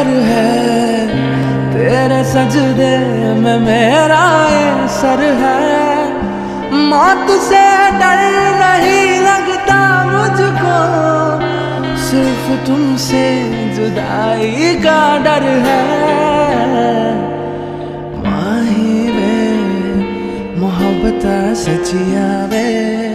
घर है, तेरे सजदे में मेरा ये सर है। मौत से डर नहीं लगता मुझको, सिर्फ तुमसे जुदाई का डर है। माही वे मोहब्बत सचिया वे।